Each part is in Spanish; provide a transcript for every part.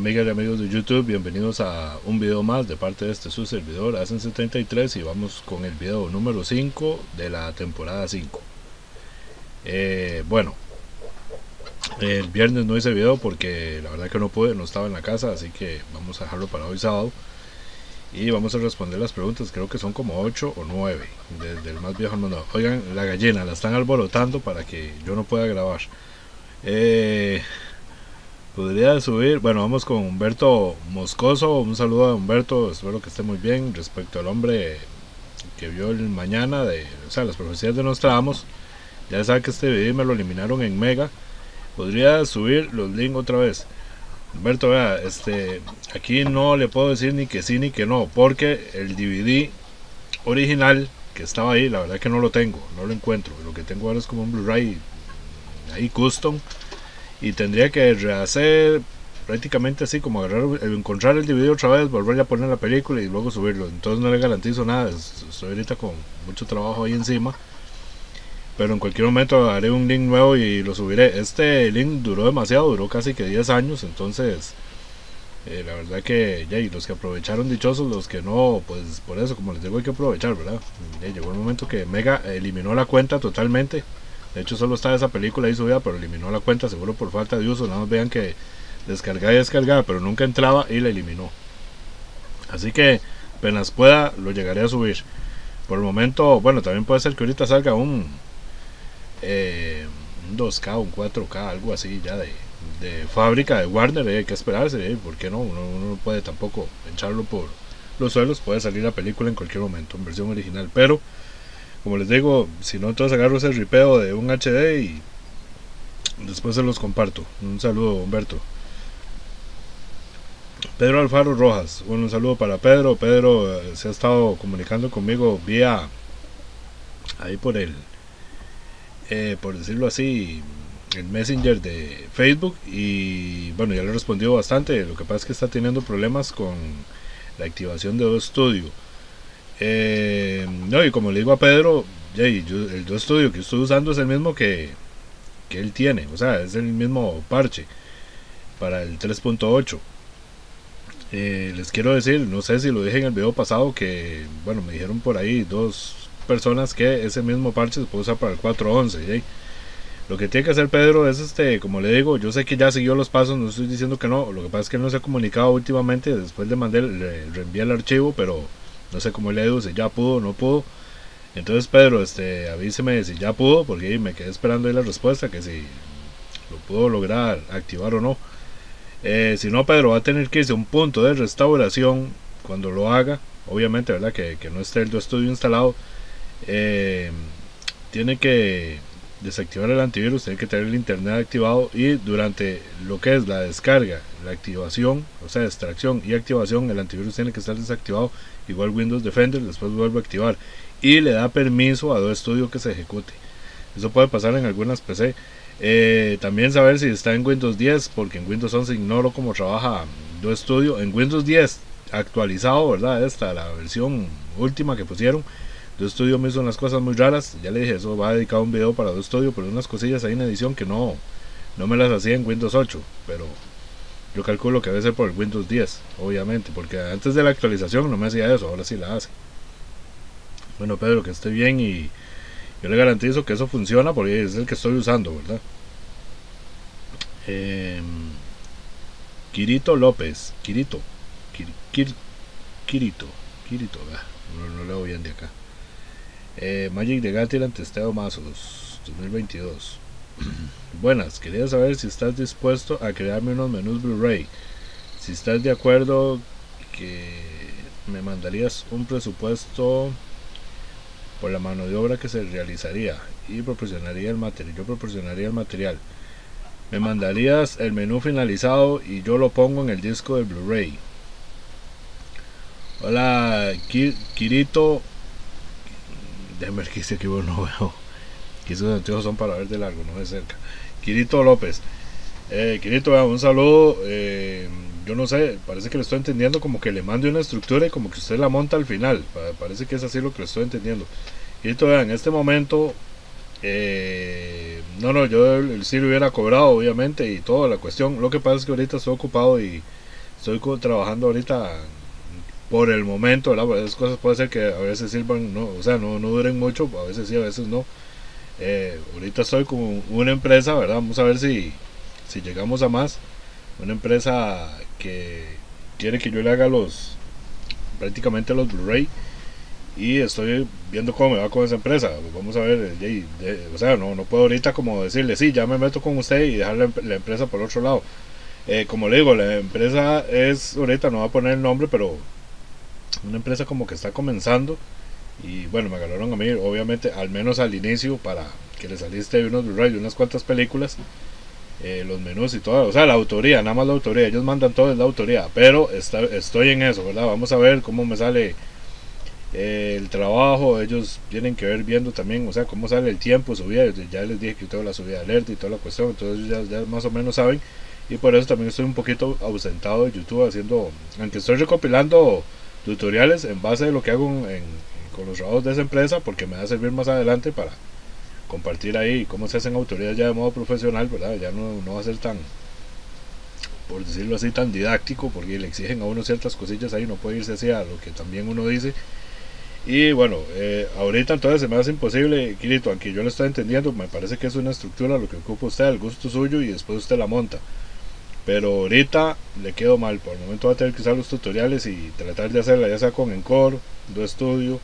Amigas y amigos de YouTube, bienvenidos a un video más de parte de este su servidor Asen73 y vamos con el video número 5 de la temporada 5. Bueno, el viernes no hice video porque la verdad que no pude, no estaba en la casa, así que vamos a dejarlo para hoy sábado y vamos a responder las preguntas. Creo que son como 8 o 9 desde el más viejo al mundo. Oigan, la gallina la están alborotando para que yo no pueda grabar. Podría subir, bueno, vamos con Humberto Moscoso. Un saludo a Humberto, espero que esté muy bien. Respecto al hombre que vio el mañana las profecías de Nostradamus, ya sabe que este video me lo eliminaron en Mega. Podría subir los links otra vez. Humberto, vea, aquí no le puedo decir ni que sí ni que no, porque el DVD original que estaba ahí, la verdad que no lo tengo, no lo encuentro. Lo que tengo ahora es como un Blu-ray ahí custom, y tendría que rehacer prácticamente así, como encontrar el DVD otra vez, volver a poner la película y luego subirlo. Entonces no le garantizo nada, estoy ahorita con mucho trabajo ahí encima, pero en cualquier momento haré un link nuevo y lo subiré. Este link duró demasiado, duró casi que 10 años, entonces la verdad que ya, y los que aprovecharon dichosos, los que no, pues por eso, como les digo, hay que aprovechar, ¿verdad? Ya llegó el momento que Mega eliminó la cuenta totalmente. De hecho solo está esa película ahí subida, pero eliminó la cuenta, seguro por falta de uso. Nada más vean que descargaba y descargaba, pero nunca entraba y la eliminó. Así que apenas pueda lo llegaré a subir. Por el momento, bueno, también puede ser que ahorita salga un 2K, un 4K, algo así ya de fábrica de Warner. Hay que esperarse, ¿por qué no? Uno no puede tampoco echarlo por los suelos. Puede salir la película en cualquier momento en versión original, pero como les digo, si no, entonces agarro ese ripeo de un HD y después se los comparto. Un saludo, Humberto. Pedro Alfaro Rojas, bueno, un saludo para Pedro. Pedro se ha estado comunicando conmigo vía ahí por decirlo así, el Messenger de Facebook, y bueno, ya le he respondido bastante. Lo que pasa es que está teniendo problemas con la activación de Studio. No, y como le digo a Pedro, el 2 Studio que estoy usando es el mismo que él tiene, o sea, es el mismo parche para el 3.8. Les quiero decir, no sé si lo dije en el video pasado, que bueno, me dijeron por ahí dos personas que ese mismo parche se puede usar para el 4.11. Lo que tiene que hacer Pedro es como le digo, yo sé que ya siguió los pasos, no estoy diciendo que no. Lo que pasa es que él no se ha comunicado últimamente. Después de mandar, le reenvié el archivo, pero no sé cómo le digo, si ya pudo o no pudo. Entonces Pedro, avíseme si ya pudo, porque me quedé esperando ahí la respuesta, que si lo pudo lograr activar o no. Si no, Pedro va a tener que irse a un punto de restauración cuando lo haga. Obviamente, ¿verdad? Que no esté el estudio instalado. Tiene que desactivar el antivirus, tiene que tener el internet activado, y durante lo que es la descarga, la activación, o sea, extracción y activación, el antivirus tiene que estar desactivado. Igual Windows Defender, después vuelve a activar y le da permiso a Adobe Studio que se ejecute. Eso puede pasar en algunas PC. También saber si está en Windows 10, porque en Windows 11 ignoro cómo trabaja Adobe Studio. En Windows 10 actualizado, ¿verdad? La versión última que pusieron, Adobe Studio me hizo unas cosas muy raras. Ya le dije, eso va a dedicar un video para Adobe Studio, pero unas cosillas ahí en edición que no me las hacía en Windows 8, pero yo calculo que debe ser por el Windows 10, obviamente, porque antes de la actualización no me hacía eso, ahora sí la hace. Bueno, Pedro, que esté bien, y yo le garantizo que eso funciona porque es el que estoy usando, ¿verdad? Kirito López, Kirito, Kirito, no leo bien de acá. Magic de Gatland, testeo mazos 2022. Buenas, quería saber si estás dispuesto a crearme unos menús Blu-ray. Si estás de acuerdo, que me mandarías un presupuesto por la mano de obra que se realizaría y proporcionaría el material. Yo proporcionaría el material. Me mandarías el menú finalizado y yo lo pongo en el disco de Blu-ray. Hola, Kirito. Déjame ver que dice que no veo. Que esos anteojos son para ver de largo, no de cerca. Kirito López. Kirito, un saludo. Yo no sé, parece que le estoy entendiendo como que le mande una estructura y como que usted la monta al final. Parece que es así lo que le estoy entendiendo. Kirito, en este momento, yo sí lo hubiera cobrado, obviamente, y toda la cuestión. Lo que pasa es que ahorita estoy ocupado y Estoy trabajando ahorita por el momento, ¿verdad? Porque esas cosas puede ser que a veces sirvan, no, o sea, no duren mucho, a veces sí, a veces no. Ahorita estoy con una empresa, ¿verdad? Vamos a ver si llegamos a más. Una empresa que quiere que yo le haga prácticamente los Blu-ray, y estoy viendo cómo me va con esa empresa. Vamos a ver, o sea, no puedo ahorita como decirle, sí, ya me meto con usted y dejar la empresa por otro lado. Como le digo, la empresa es, ahorita no voy a poner el nombre, pero una empresa como que está comenzando. Y bueno, me agarraron a mí, obviamente, al menos al inicio, para que le saliste unos Blu-ray de unas cuantas películas, los menús y todo, o sea, la autoría, nada más la autoría, ellos mandan todo, es la autoría, pero estoy en eso, ¿verdad? Vamos a ver cómo me sale el trabajo. Ellos tienen que ver viendo también, o sea, cómo sale el tiempo, subida, ya les dije que tengo la subida de alerta y toda la cuestión, entonces ya más o menos saben, y por eso también estoy un poquito ausentado de YouTube, haciendo, aunque estoy recopilando tutoriales en base de lo que hago con los trabajos de esa empresa, porque me va a servir más adelante para compartir ahí cómo se hacen autoridades ya de modo profesional, ¿verdad? Ya no va a ser tan, por decirlo así, tan didáctico, porque le exigen a uno ciertas cosillas ahí, no puede irse así a lo que también uno dice. Y bueno, ahorita entonces se me hace imposible, Kirito, aunque yo lo estoy entendiendo, me parece que es una estructura lo que ocupa usted, al gusto suyo, y después usted la monta. Pero ahorita le quedo mal, por el momento va a tener que usar los tutoriales y tratar de hacerla ya sea con Encore, DoStudio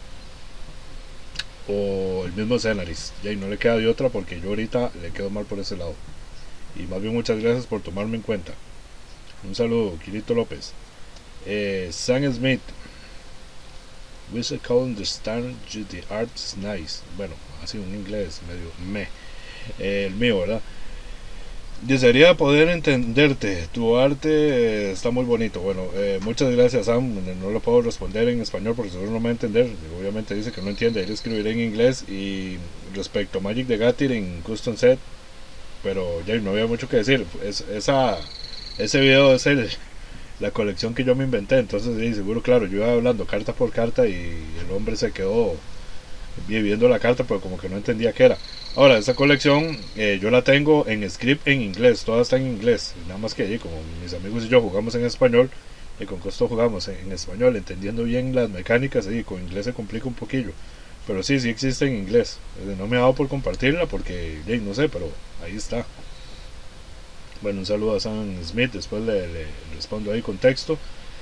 o el mismo Scenaris. Y no le queda de otra, porque yo ahorita le quedo mal por ese lado. Y más bien muchas gracias por tomarme en cuenta. Un saludo, Kirito López. Sam Smith, we should call understand you, the art is nice. Bueno, así un inglés medio el mío, ¿verdad? Desearía poder entenderte, tu arte está muy bonito. Bueno, muchas gracias, Sam. No lo puedo responder en español porque seguro no me va a entender. Obviamente dice que no entiende, él escribiré en inglés. Y respecto a Magic the Gathering Custom Set, pero ya no había mucho que decir. Ese video es la colección que yo me inventé, entonces sí, seguro, claro, yo iba hablando carta por carta y el hombre se quedó viendo la carta, pero como que no entendía qué era. Ahora, esta colección yo la tengo en script en inglés, toda está en inglés, nada más que como mis amigos y yo jugamos en español, y con costo jugamos en español, entendiendo bien las mecánicas, y con inglés se complica un poquillo, pero sí existe en inglés. No me ha dado por compartirla porque no sé, pero ahí está. Bueno, un saludo a Sam Smith, después le respondo ahí con texto.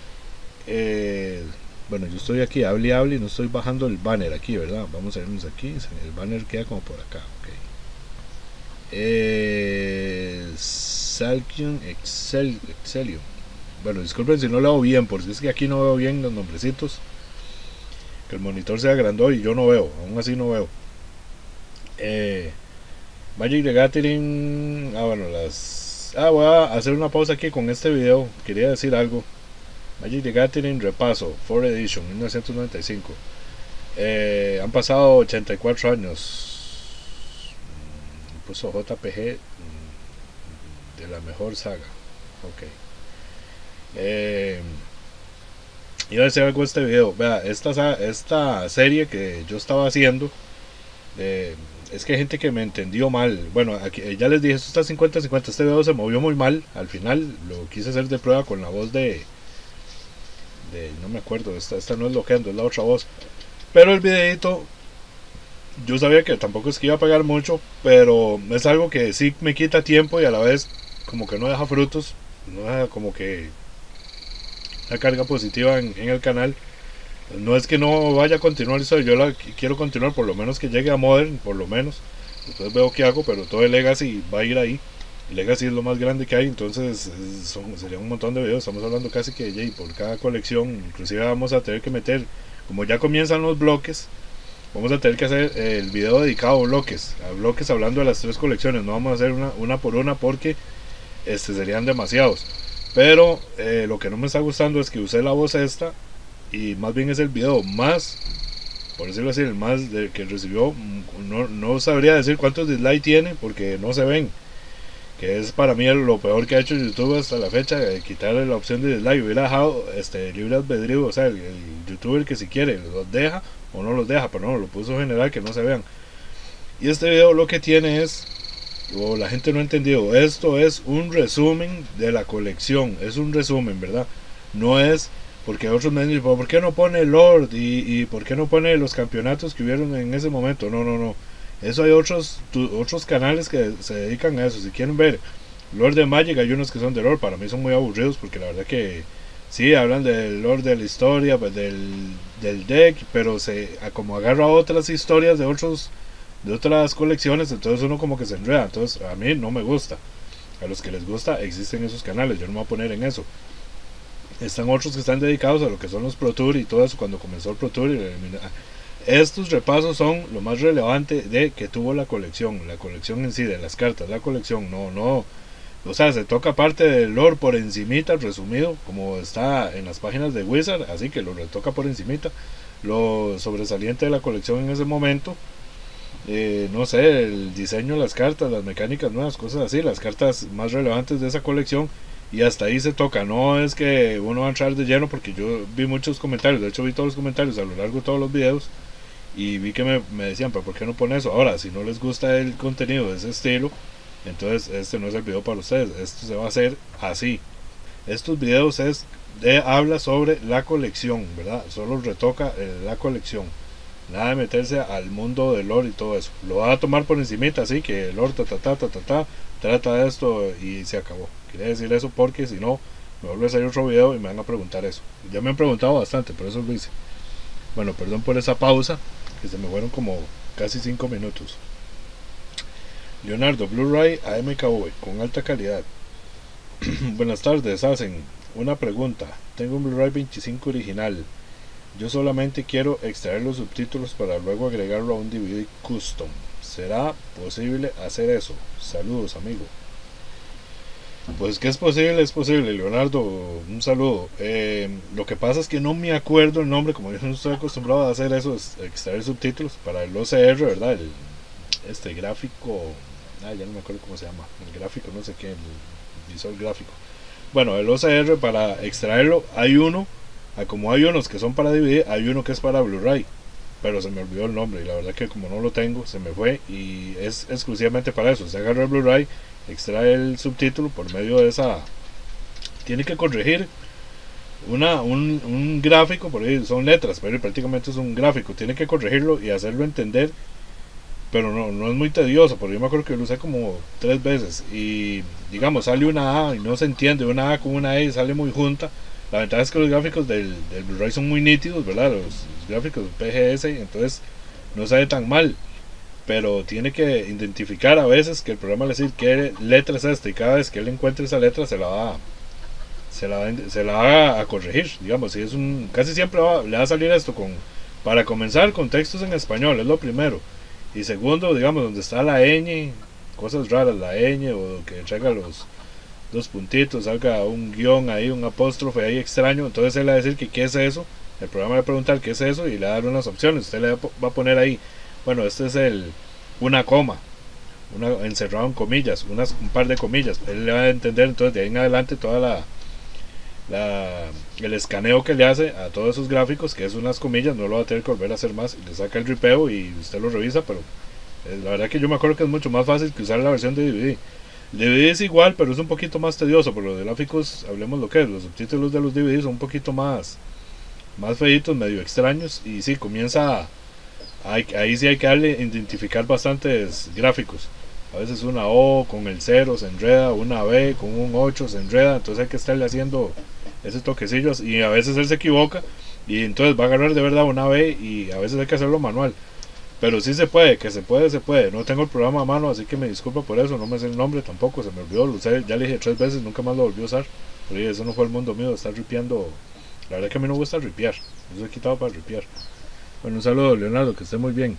Bueno, yo estoy aquí, hable y no estoy bajando el banner aquí, ¿verdad? Vamos a irnos aquí, el banner queda como por acá, ok. Salkion Excelium. Bueno, disculpen si no lo hago bien, porque es que aquí no veo bien los nombrecitos. Que el monitor sea grande y yo no veo, aún así no veo. Magic the Gathering. Bueno, voy a hacer una pausa aquí con este video. Quería decir algo. Magic the Gathering repaso 4 Edition 1995. Han pasado 84 años. Puso JPG de la mejor saga. Ok. Y a ver si hago este video. Vea, esta serie que yo estaba haciendo. Es que hay gente que me entendió mal. Bueno, aquí, ya les dije, esto está 50-50. Este video se movió muy mal. Al final lo quise hacer de prueba con la voz de no me acuerdo, esta no es Loquendo, es la otra voz. Pero el videito, yo sabía que tampoco es que iba a pegar mucho, pero es algo que sí me quita tiempo y a la vez como que no deja frutos, no deja como que una carga positiva en el canal. No es que no vaya a continuar eso, yo la quiero continuar, por lo menos que llegue a Modern, por lo menos. Después veo qué hago, pero todo el Legacy va a ir ahí. El Legacy es lo más grande que hay, entonces sería un montón de videos. Estamos hablando casi que por cada colección. Inclusive vamos a tener que meter, como ya comienzan los bloques, vamos a tener que hacer el video dedicado a bloques hablando de las 3 colecciones. No vamos a hacer una por una porque serían demasiados. Pero lo que no me está gustando es que usé la voz esta, y más bien es el video más, por decirlo así, el más que recibió. No sabría decir cuántos dislikes tiene porque no se ven, que es para mí lo peor que ha hecho YouTube hasta la fecha, quitarle la opción de dislike. Hubiera dejado libre albedrío, o sea, el youtuber que si quiere los deja o no los deja, pero no, lo puso general, que no se vean. Y este video lo que tiene es o la gente no ha entendido, esto es un resumen de la colección, es un resumen, ¿verdad? No es porque otros me dicen, ¿por qué no pone Lord? Y ¿por qué no pone los campeonatos que hubieron en ese momento? No, no, no. Eso hay otros canales que se dedican a eso. Si quieren ver Lord de Magic, hay unos que son de Lord. Para mí son muy aburridos porque la verdad que sí, hablan del Lord de la historia, pues del deck, pero como agarra otras historias de otras colecciones, entonces uno como que se enreda. Entonces a mí no me gusta. A los que les gusta existen esos canales, yo no me voy a poner en eso. Están otros que están dedicados a lo que son los Pro Tour y todo eso, cuando comenzó el Pro Tour. Estos repasos son lo más relevante de que tuvo la colección en sí, de las cartas, la colección, no, o sea, se toca parte del lore por encimita, resumido, como está en las páginas de Wizard, así que lo retoca por encimita, lo sobresaliente de la colección en ese momento, no sé, el diseño de las cartas, las mecánicas nuevas, cosas así, las cartas más relevantes de esa colección, y hasta ahí se toca. No es que uno va a entrar de lleno, porque yo vi muchos comentarios, de hecho vi todos los comentarios a lo largo de todos los videos, y vi que me decían, pero ¿por qué no pone eso? Ahora, si no les gusta el contenido de ese estilo, entonces este no es el video para ustedes, esto se va a hacer así. Estos videos habla sobre la colección, ¿verdad? Solo retoca la colección, nada de meterse al mundo del lore y todo eso. Lo va a tomar por encimita, así que el lore trata de esto y se acabó. Quería decir eso porque si no me vuelve a salir otro video y me van a preguntar eso. Ya me han preguntado bastante, por eso lo hice. Bueno, perdón por esa pausa, que se me fueron como casi 5 minutos. Leonardo, Blu-ray AMKV con alta calidad. Buenas tardes, hacen una pregunta. Tengo un Blu-ray 25 original. Yo solamente quiero extraer los subtítulos para luego agregarlo a un DVD custom. ¿Será posible hacer eso? Saludos, amigo. Pues que es posible, Leonardo, un saludo. Lo que pasa es que no me acuerdo el nombre, como yo no estoy acostumbrado a hacer eso, es extraer subtítulos para el OCR, ¿verdad? Este gráfico, ya no me acuerdo cómo se llama, el gráfico, no sé qué, el visor gráfico. Bueno, el OCR para extraerlo, hay uno, como hay unos que son para DVD, hay uno que es para Blu-ray, pero se me olvidó el nombre y la verdad que como no lo tengo, se me fue y es exclusivamente para eso. Se agarra el Blu-ray, extrae el subtítulo por medio de esa, tiene que corregir un gráfico, por ahí son letras, pero prácticamente es un gráfico, tiene que corregirlo y hacerlo entender, pero no es muy tedioso, porque yo me acuerdo que lo usé como 3 veces y digamos sale una A y no se entiende, una A con una E sale muy junta. La ventaja es que los gráficos del Blu-ray son muy nítidos, ¿verdad? Los gráficos PGS, entonces no sale tan mal, pero tiene que identificar a veces que el programa le dice qué letra es esta y cada vez que él encuentre esa letra se la va a corregir. Digamos, si es casi siempre le va a salir esto para comenzar con textos en español, es lo primero, y segundo, digamos, donde está la ñ, cosas raras, la ñ, o que traiga los dos puntitos, salga un guión ahí, un apóstrofe ahí extraño, entonces él le va a decir que qué es eso, el programa le va a preguntar qué es eso y le va a dar unas opciones, usted le va a poner ahí, bueno, este es una coma, encerrado en comillas, un par de comillas, él le va a entender, entonces de ahí en adelante toda el escaneo que le hace a todos esos gráficos, que es unas comillas, no lo va a tener que volver a hacer más, le saca el ripeo y usted lo revisa, pero la verdad que yo me acuerdo que es mucho más fácil que usar la versión de DVD. DVD es igual, pero es un poquito más tedioso. Por los de gráficos, hablemos lo que es. Los subtítulos de los DVD son un poquito más feitos, medio extraños. Y sí, ahí sí hay que darle, identificar bastantes gráficos. A veces una O con el 0 se enreda, una B con un 8 se enreda. Entonces hay que estarle haciendo esos toquecillos. Y a veces él se equivoca. Y entonces va a agarrar de verdad una B. Y a veces hay que hacerlo manual. Pero sí se puede, que se puede. No tengo el programa a mano, así que me disculpo por eso. No me sé el nombre tampoco, se me olvidó. Lo usé, ya le dije 3 veces, nunca más lo volví a usar. Pero eso no fue el mundo mío de estar ripeando. La verdad que a mí no me gusta ripear. Yo soy quitado para ripear. Bueno, un saludo, Leonardo, que esté muy bien.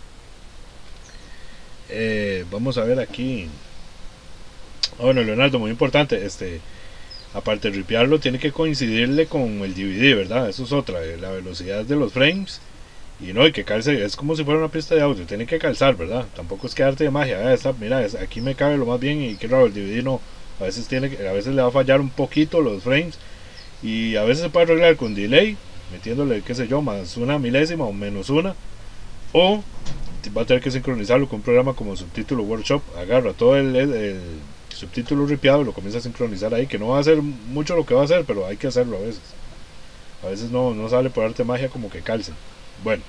Vamos a ver aquí. Bueno, Leonardo, muy importante. Aparte de ripearlo, tiene que coincidirle con el DVD, ¿verdad? Eso es otra. La velocidad de los frames. Y no, y que calce, es como si fuera una pista de audio, tiene que calzar, ¿verdad? Tampoco es que arte de magia, mira, aquí me cabe lo más bien y qué raro, el DVD no, a veces le va a fallar un poquito los frames y a veces se puede arreglar con delay, metiéndole, qué sé yo, más una milésima o menos una, o va a tener que sincronizarlo con un programa como Subtítulo Workshop. Agarra todo el subtítulo ripiado y lo comienza a sincronizar ahí, que no va a hacer mucho lo que va a hacer, pero hay que hacerlo a veces. A veces no sale por arte magia como que calce. Bueno,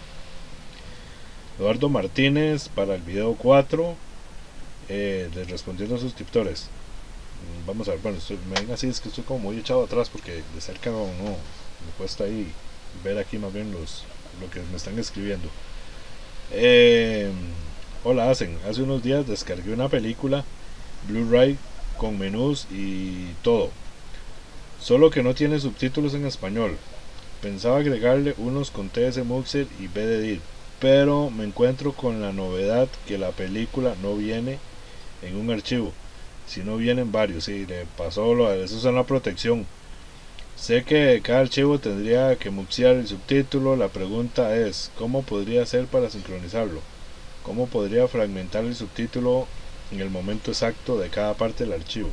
Eduardo Martínez para el video 4, respondiendo a suscriptores. Vamos a ver, bueno, me ven así, es que estoy como muy echado atrás porque de cerca no me cuesta ahí ver aquí más bien lo que me están escribiendo. Hola, hace unos días descargué una película Blu-ray con menús y todo, solo que no tiene subtítulos en español. Pensaba agregarle unos con TS Muxer y BDD, pero me encuentro con la novedad que la película no viene en un archivo, sino vienen varios. Sí, le pasó eso es una protección. Sé que cada archivo tendría que muxear el subtítulo. La pregunta es, ¿cómo podría hacer para sincronizarlo? ¿Cómo podría fragmentar el subtítulo en el momento exacto de cada parte del archivo?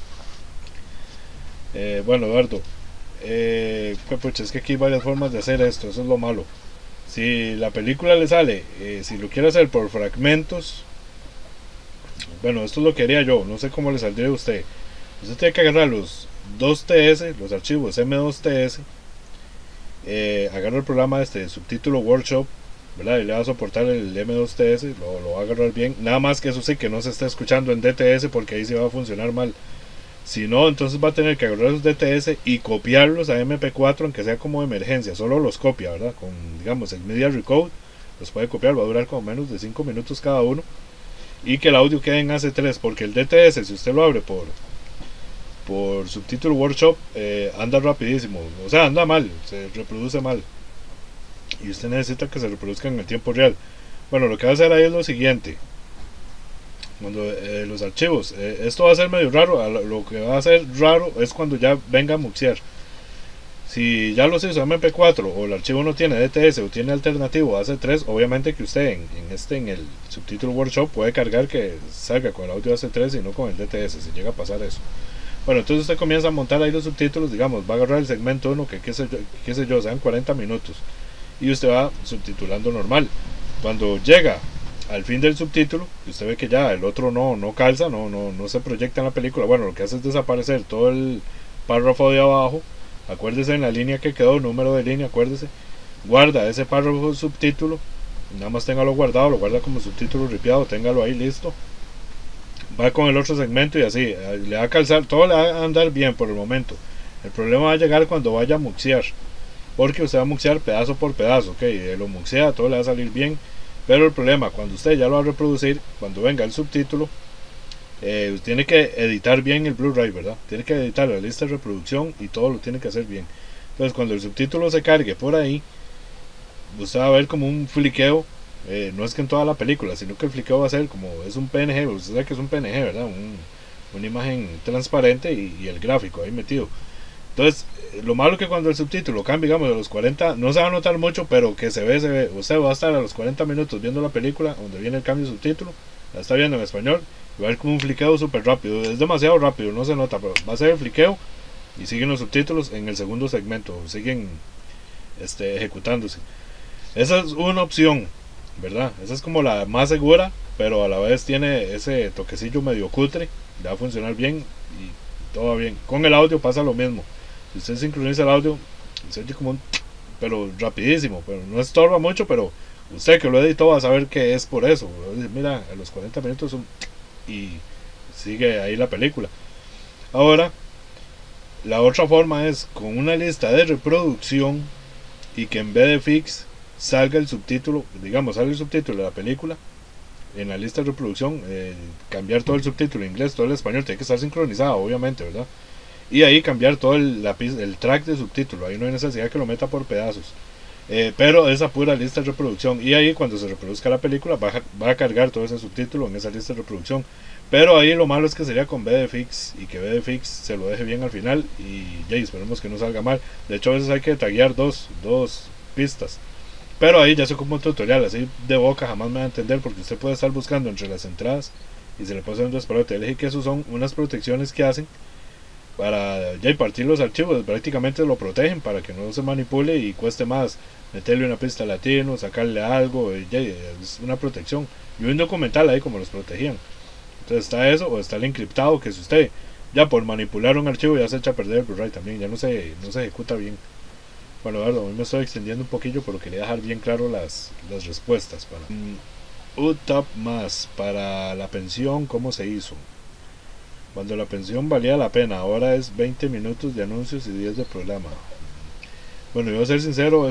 Bueno, Eduardo, pues es que aquí hay varias formas de hacer esto, eso es lo malo. Si la película le sale, si lo quiere hacer por fragmentos, bueno, esto es lo que haría yo, no sé cómo le saldría a usted. Usted tiene que agarrar los 2TS, los archivos M2TS, agarra el programa subtítulo Workshop, ¿verdad? Y le va a soportar el M2TS, lo va a agarrar bien. Nada más que eso sí, que no se está escuchando en DTS porque ahí sí va a funcionar mal. Si no, entonces va a tener que agarrar los DTS y copiarlos a MP4, aunque sea como de emergencia. Solo los copia, ¿verdad? Con, digamos, el Media Recode, los puede copiar, va a durar como menos de 5 minutos cada uno. Y que el audio quede en AC3, porque el DTS, si usted lo abre por Subtítulo Workshop, anda rapidísimo, o sea, anda mal, se reproduce mal. Y usted necesita que se reproduzca en el tiempo real. Bueno, lo que va a hacer ahí es lo siguiente. Cuando los archivos, esto va a ser medio raro. Lo que va a ser raro es cuando ya venga a muxear. Si ya los hizo MP4 o el archivo no tiene DTS o tiene alternativo AC3, obviamente que usted en el Subtítulo Workshop puede cargar que salga con el audio AC3 y no con el DTS, si llega a pasar eso. Bueno, entonces usted comienza a montar ahí los subtítulos, digamos, va a agarrar el segmento 1, que qué sé yo, sean 40 minutos, y usted va subtitulando normal. Cuando llega al fin del subtítulo, y usted ve que ya el otro no calza, no se proyecta en la película, bueno, lo que hace es desaparecer todo el párrafo de abajo. Acuérdese en la línea que quedó, número de línea, acuérdese, guarda ese párrafo subtítulo, nada más téngalo guardado, lo guarda como subtítulo ripiado, téngalo ahí listo. Va con el otro segmento y así, le va a calzar, todo le va a andar bien por el momento. El problema va a llegar cuando vaya a muxear, porque usted va a muxear pedazo por pedazo, ok, lo muxea, todo le va a salir bien, pero el problema, cuando usted ya lo va a reproducir, cuando venga el subtítulo, tiene que editar bien el Blu-ray, ¿verdad? Tiene que editar la lista de reproducción y todo lo tiene que hacer bien. Entonces cuando el subtítulo se cargue por ahí, usted va a ver como un fliqueo. No es que en toda la película, sino que el fliqueo va a ser como, es un PNG, usted sabe que es un PNG, ¿verdad? Una imagen transparente y el gráfico ahí metido. Entonces, lo malo es que cuando el subtítulo cambia, digamos, a los 40, no se va a notar mucho, pero que se ve. Usted va a estar a los 40 minutos viendo la película, donde viene el cambio de subtítulo, la está viendo en español, y va a ver como un fliqueo súper rápido. Es demasiado rápido, no se nota, pero va a ser el fliqueo, y siguen los subtítulos en el segundo segmento, siguen ejecutándose. Esa es una opción, ¿verdad? Esa es como la más segura, pero a la vez tiene ese toquecillo medio cutre, le va a funcionar bien y todo va bien. Con el audio pasa lo mismo. Si usted sincroniza el audio, se oye como pero rapidísimo, pero no estorba mucho, pero usted que lo editó va a saber que es por eso. Mira, a los 40 minutos y sigue ahí la película. Ahora, la otra forma es con una lista de reproducción y que en vez de fix salga el subtítulo, digamos, sale el subtítulo de la película en la lista de reproducción, cambiar todo el subtítulo en inglés, todo el español, tiene que estar sincronizado, obviamente, ¿verdad? Y ahí cambiar todo el track de subtítulo, ahí no hay necesidad que lo meta por pedazos, pero esa pura lista de reproducción, y ahí cuando se reproduzca la película va a cargar todo ese subtítulo en esa lista de reproducción. Pero ahí lo malo es que sería con BDFix y que BDFix se lo deje bien al final y ya esperemos que no salga mal. De hecho a veces hay que taguear dos pistas, pero ahí ya soy como un tutorial, así de boca jamás me va a entender, porque usted puede estar buscando entre las entradas y se le puede hacer un despelote. Le dije que esos son unas protecciones que hacen para ya impartir los archivos, prácticamente lo protegen para que no se manipule y cueste más meterle una pista latino, sacarle algo, y ya, es una protección. Yo vi un documental ahí como los protegían. Entonces está eso, o está el encriptado, que si usted ya por manipular un archivo ya se echa a perder el Blu-ray también, ya no se ejecuta bien. Bueno, Eduardo, hoy me estoy extendiendo un poquillo, pero quería dejar bien claro las respuestas. Para UTAP más, para la pensión, ¿cómo se hizo? Cuando la pensión valía la pena, ahora es 20 minutos de anuncios y 10 de programa. Bueno, yo voy a ser sincero,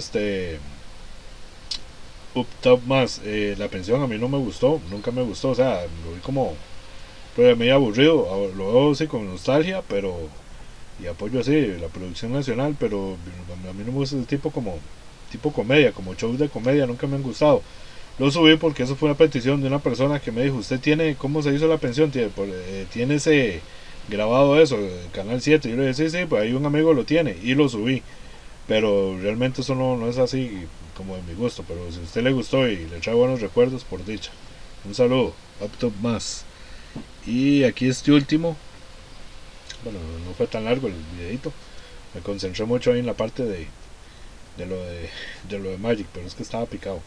UTAP más, la pensión a mí no me gustó, nunca me gustó, o sea, lo vi como medio aburrido, lo veo sí con nostalgia, pero y apoyo así la producción nacional, pero a mí no me gusta ese tipo como tipo comedia, como shows de comedia, nunca me han gustado. Lo subí porque eso fue una petición de una persona que me dijo, usted tiene, ¿cómo se hizo la pensión? Tiene ese grabado eso, Canal 7. Yo le dije, sí, sí, pues ahí un amigo lo tiene y lo subí. Pero realmente eso no es así como de mi gusto, pero si a usted le gustó y le trae buenos recuerdos, por dicha. Un saludo, up top más. Y aquí este último, bueno, no fue tan largo el videito, me concentré mucho ahí en la parte de lo de lo de Magic, pero es que estaba picado.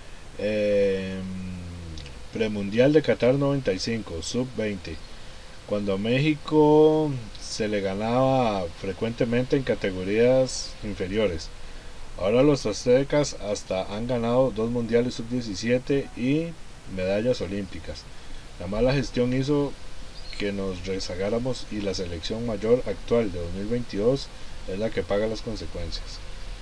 Premundial de Qatar 95, sub 20, cuando a México se le ganaba frecuentemente en categorías inferiores. Ahora los aztecas hasta han ganado 2 mundiales sub 17 y medallas olímpicas. La mala gestión hizo que nos rezagáramos y la selección mayor actual de 2022 es la que paga las consecuencias.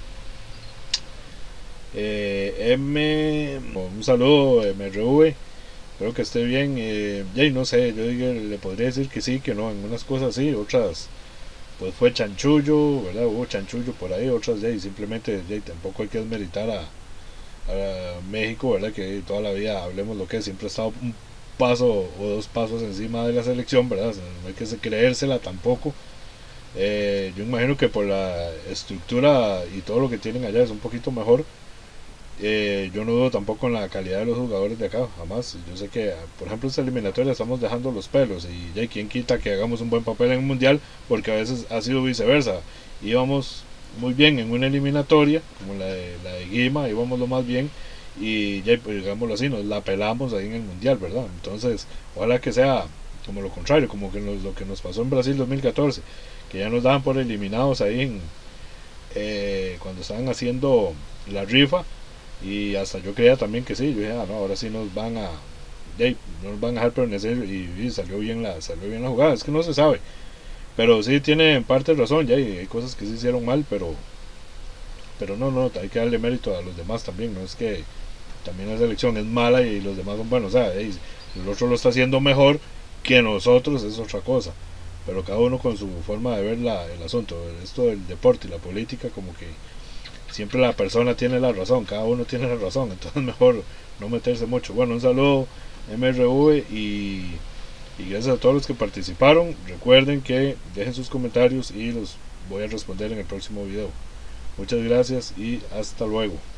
Un saludo MRV, espero que esté bien. No sé, yo le podría decir que sí, que no, en unas cosas sí, otras pues fue chanchullo, ¿verdad? Hubo chanchullo por ahí, otras simplemente tampoco hay que desmeritar a México, ¿verdad? Que toda la vida hablemos lo que es, siempre ha estado un paso o 2 pasos encima de la selección, ¿verdad? No hay que creérsela tampoco. Yo imagino que por la estructura y todo lo que tienen allá es un poquito mejor. Yo no dudo tampoco en la calidad de los jugadores de acá, jamás. Yo sé que, por ejemplo, esta eliminatoria estamos dejando los pelos y ya quien quita que hagamos un buen papel en un mundial, porque a veces ha sido viceversa. Íbamos muy bien en una eliminatoria, como la de Guima, íbamos lo más bien y ya, pues, digámoslo así, nos la pelamos ahí en el mundial, ¿verdad? Entonces, ojalá que sea como lo contrario, como que lo que nos pasó en Brasil 2014, que ya nos daban por eliminados ahí cuando estaban haciendo la rifa. Y hasta yo creía también que sí, yo dije, no, ahora sí nos van a no nos van a dejar permanecer y salió bien la jugada, es que no se sabe, pero sí tiene en parte razón, ya hay cosas que se hicieron mal, pero no, hay que darle mérito a los demás también, no es que también la selección es mala y los demás son buenos, o sea, el otro lo está haciendo mejor que nosotros, es otra cosa, pero cada uno con su forma de ver el asunto, esto del deporte y la política como que siempre la persona tiene la razón, cada uno tiene la razón, entonces mejor no meterse mucho. Bueno, un saludo MRV y gracias a todos los que participaron. Recuerden que dejen sus comentarios y los voy a responder en el próximo video. Muchas gracias y hasta luego.